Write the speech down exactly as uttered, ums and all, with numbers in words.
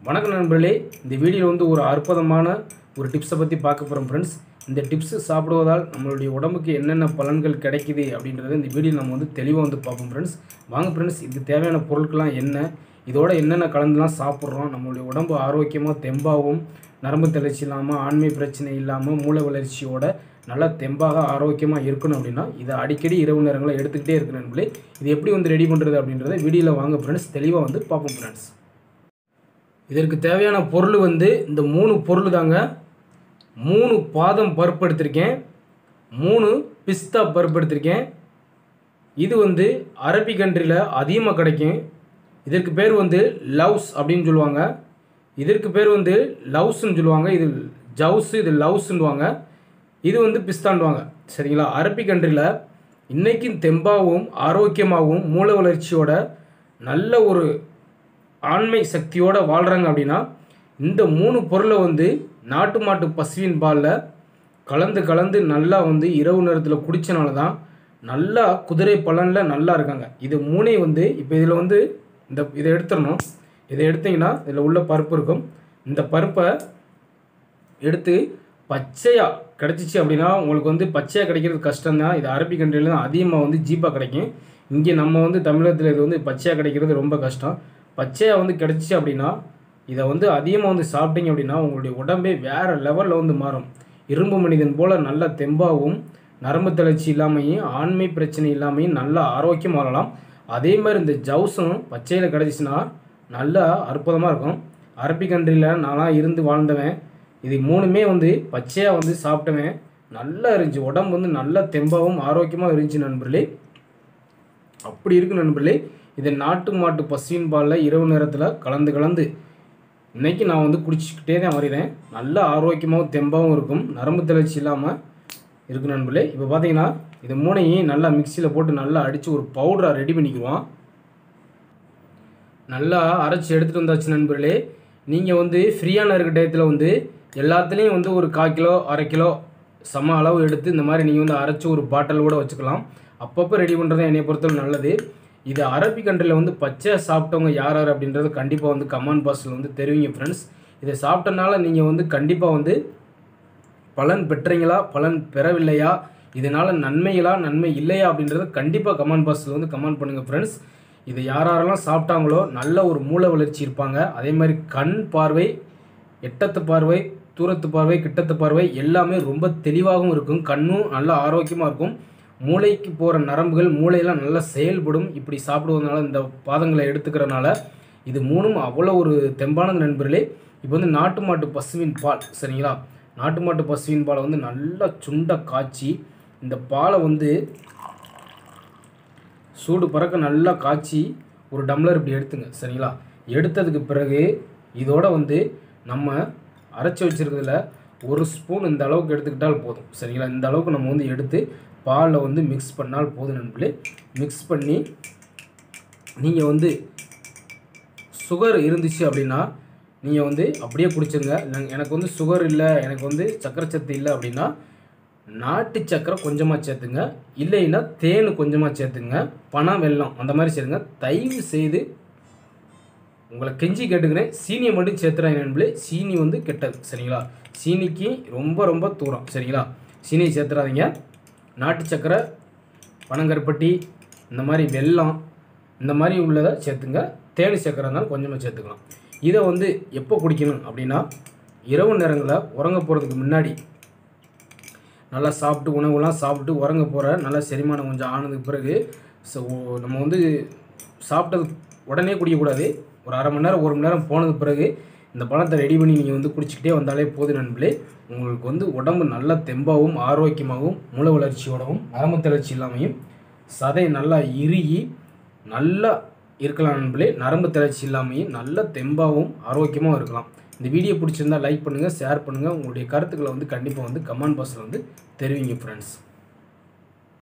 வணக்கம் நண்பர்களே, இந்த வீடியோவில் வந்து ஒரு அற்புதமான ஒரு டிப்ஸை பற்றி பார்க்க போகிறோம் ஃப்ரெண்ட்ஸ். இந்த டிப்ஸு சாப்பிடுவதால் நம்மளுடைய உடம்புக்கு என்னென்ன பலன்கள் கிடைக்குது அப்படின்றத இந்த வீடியோ நம்ம வந்து தெளிவாக வந்து பார்ப்போம் ஃப்ரெண்ட்ஸ். வாங்க ஃப்ரெண்ட்ஸ், இதுக்கு தேவையான பொருட்கள்லாம் என்ன, இதோட என்னென்ன கலந்துலாம் சாப்பிட்றோம், நம்மளுடைய உடம்பு ஆரோக்கியமாக தெம்பாகவும் நரம்பு தளர்ச்சி இல்லாமல் ஆண்மை பிரச்சனை இல்லாமல் மூளை வளர்ச்சியோட நல்லா தெம்பாக ஆரோக்கியமாக இருக்கணும் அப்படின்னா இதை அடிக்கடி இரவு நேரங்களில் எடுத்துக்கிட்டே இருக்கு நண்பர்களே. இது எப்படி வந்து ரெடி பண்ணுறது அப்படின்றத வீடியோவில் வாங்க ஃப்ரெண்ட்ஸ் தெளிவாக வந்து பார்ப்போம் ஃப்ரெண்ட்ஸ். இதற்கு தேவையான பொருள் வந்து இந்த மூணு பொருள் தாங்க. மூணு பாதம் பருப்பு எடுத்திருக்கேன், மூணு பிஸ்தா பருப்பு எடுத்திருக்கேன். இது வந்து அரபி கண்ட்ரியில் அதிகமாக கிடைக்கும். இதற்கு பேர் வந்து லவ்ஸ் அப்படின்னு சொல்லுவாங்க. இதற்கு பேர் வந்து லவ்ஸ்ன்னு சொல்லுவாங்க. இது ஜவுஸ், இது லவ்ஸ்ன்னுவாங்க. இது வந்து பிஸ்தான்டுவாங்க. சரிங்களா? அரபி கண்ட்ரியில் இன்றைக்கும் தெம்பாகவும் ஆரோக்கியமாகவும் மூளை வளர்ச்சியோட நல்ல ஒரு ஆண்மை சக்தியோடு வாழ்கிறாங்க அப்படின்னா இந்த மூணு பொருளை வந்து நாட்டு மாட்டு பசுவின் பாலில் கலந்து கலந்து நல்லா வந்து இரவு நேரத்தில் குடித்தனால தான் நல்லா குதிரை பலனில் நல்லா இருக்காங்க. இது மூணே வந்து இப்போ இதில் வந்து இந்த இதை எடுத்துடணும். இதை எடுத்திங்கன்னா இதில் உள்ள பருப்பு இருக்கும். இந்த பருப்பை எடுத்து பச்சையாக கிடச்சிச்சு அப்படின்னா உங்களுக்கு வந்து பச்சையாக கிடைக்கிறது கஷ்டம்தான். இது அரபி கண்ட்ரியில் தான் அதிகமாக வந்து ஜீப்பாக கிடைக்கும். இங்கே நம்ம வந்து தமிழகத்தில் இது வந்து பச்சையாக கிடைக்கிறது ரொம்ப கஷ்டம். பச்சையாக வந்து கிடச்சிச்சு அப்படின்னா இதை வந்து அதிகமாக வந்து சாப்பிட்டீங்க அப்படின்னா உங்களுடைய உடம்பே வேறு லெவலில் வந்து மாறும். இரும்பு மனிதன் போல் நல்ல தெம்பாகவும் நரம்பு தளர்ச்சி இல்லாமையும் ஆண்மை பிரச்சனை இல்லாமையும் நல்லா ஆரோக்கியம் வாழலாம். அதே மாதிரி இந்த ஜவுஸும் பச்சையில் கிடச்சிச்சின்னா நல்லா அற்புதமாக இருக்கும். அரபி கண்ட்ரியில் நான்லாம் இருந்து வாழ்ந்தவன். இது மூணுமே வந்து பச்சையாக வந்து சாப்பிட்டவன். நல்லா இருந்துச்சு, உடம்பு வந்து நல்லா தெம்பாகவும் ஆரோக்கியமாக இருந்துச்சு நண்பர்களே. அப்படி இருக்கு நண்பர்களே. இதை நாட்டு மாட்டு பசுவின் பாலில் இரவு நேரத்தில் கலந்து கலந்து இன்றைக்கி நான் வந்து குடிச்சிக்கிட்டே தான் வருகிறேன். நல்லா ஆரோக்கியமாகவும் தெம்பாகவும் இருக்கும், நரம்பு தளர்ச்சி இல்லாமல் இருக்கு நண்பர்களே. இப்போ பார்த்தீங்கன்னா இது மூணையும் நல்லா மிக்சியில் போட்டு நல்லா அடித்து ஒரு பவுடராக ரெடி பண்ணிக்குவோம். நல்லா அரைச்சி எடுத்துகிட்டு வந்தாச்சு நண்பர்களே. நீங்கள் வந்து ஃப்ரீயான இருக்க டயத்தில் வந்து எல்லாத்துலேயும் வந்து ஒரு கால் கிலோ அரை கிலோ சம அளவு எடுத்து இந்த மாதிரி நீங்கள் வந்து அரைச்சி ஒரு பாட்டில் கூட வச்சுக்கலாம். அப்பப்போ ரெடி பண்ணுறது என்னை பொறுத்தவரை நல்லது. இது அரபி கண்ட்ரியில் வந்து பச்சை சாப்பிட்டவங்க யார் யார் அப்படின்றது கண்டிப்பாக வந்து கமெண்ட் பாக்ஸில் வந்து தெரிவிங்க ஃப்ரெண்ட்ஸ். இதை சாப்பிட்டனால நீங்கள் வந்து கண்டிப்பாக வந்து பலன் பெற்றீங்களா பலன் பெறவில்லையா, இதனால் நன்மைகளா நன்மை இல்லையா அப்படின்றத கண்டிப்பாக கமெண்ட் பாக்ஸில் வந்து கமெண்ட் பண்ணுங்கள் ஃப்ரெண்ட்ஸ். இதை யார் யாரெல்லாம் சாப்பிட்டாங்களோ நல்ல ஒரு மூளை வளர்ச்சி இருப்பாங்க. அதே மாதிரி கண் பார்வை, எட்டத்து பார்வை, தூரத்து பார்வை, கிட்டத்து பார்வை எல்லாமே ரொம்ப தெளிவாகவும் இருக்கும். கண்ணும் நல்லா ஆரோக்கியமாக இருக்கும். மூளைக்கு போகிற நரம்புகள் மூளையெல்லாம் நல்லா செயல்படும். இப்படி சாப்பிடுவதனால இந்த பாதங்களை எடுத்துக்கிறனால இது மூணும் அவ்வளோ ஒரு தெம்பானது நண்பர்களே. இப்போ வந்து நாட்டு மாட்டு பசுவின் பால், சரிங்களா? நாட்டு மாட்டு பசுவின் பாலை வந்து நல்லா சுண்ட காய்ச்சி இந்த பாலை வந்து சூடு பறக்க நல்லா காய்ச்சி ஒரு டம்ளர் இப்படி எடுத்துங்க, சரிங்களா? எடுத்ததுக்கு பிறகு இதோட வந்து நம்ம அரைச்சி வச்சுருக்கிறதுல ஒரு ஸ்பூன் இந்த அளவுக்கு எடுத்துக்கிட்டால் போதும், சரிங்களா? இந்த அளவுக்கு நம்ம வந்து எடுத்து பாலில் வந்து மிக்ஸ் பண்ணால் போதும் நண்பர்களே. மிக்ஸ் பண்ணி நீங்கள் வந்து சுகர் இருந்துச்சு அப்படின்னா நீங்கள் வந்து அப்படியே குடிச்சிருங்க. எனக்கு வந்து சுகர் இல்லை, எனக்கு வந்து சக்கரை சத்து இல்லை அப்படின்னா நாட்டு சக்கரை கொஞ்சமாக சேர்த்துங்க, இல்லைன்னா தேன் கொஞ்சமாக சேர்த்துங்க, பனம் வெல்லம் அந்த மாதிரி சேர்த்துங்க. தயவு செய்து உங்களை கெஞ்சி கேட்டுக்கிறேன், சீனியை மட்டும் சேர்த்துறாங்க நண்பர்களே. சீனி வந்து கெட்டது, சரிங்களா? சீனிக்கு ரொம்ப ரொம்ப தூரம், சரிங்களா? சீனியை சேர்த்துறாதீங்க. நாட்டு சக்கரை, பனங்கருப்பட்டி, இந்த மாதிரி வெல்லம் இந்த மாதிரி உள்ளதை சேர்த்துங்க. தேனி சக்கரை இருந்தாலும் கொஞ்சமாக சேர்த்துக்கலாம். இதை வந்து எப்போ குடிக்கணும் அப்படின்னா இரவு நேரங்களில் உறங்க போகிறதுக்கு முன்னாடி நல்லா சாப்பிட்டு உணவுலாம் சாப்பிட்டு உறங்க போகிற நல்லா செரிமானம் கொஞ்சம் ஆனதுக்கு பிறகு ஸோ நம்ம வந்து சாப்பிட்டது உடனே குடிக்கக்கூடாது. ஒரு அரை மணி நேரம் ஒரு மணி நேரம் போனது பிறகு இந்த பழத்தை ரெடி பண்ணி நீங்கள் வந்து குடிச்சிக்கிட்டே வந்தாலே போதும் நண்பர்களே. உங்களுக்கு வந்து உடம்பு நல்லா தெம்பாகவும் ஆரோக்கியமாகவும் மூளை வளர்ச்சியோடவும் நரம்பு தளர்ச்சி இல்லாமையும் சதை நல்லா இறுகி நல்லா இருக்கலாம் நண்பர்களே. நரம்பு தளர்ச்சி இல்லாமையும் நல்ல தெம்பாகவும் ஆரோக்கியமாகவும் இருக்கலாம். இந்த வீடியோ பிடிச்சிருந்தால் லைக் பண்ணுங்கள், ஷேர் பண்ணுங்கள். உங்களுடைய கருத்துக்களை வந்து கண்டிப்பாக வந்து கமெண்ட் பாக்ஸில் வந்து தெரிவிங்க ஃப்ரெண்ட்ஸ்.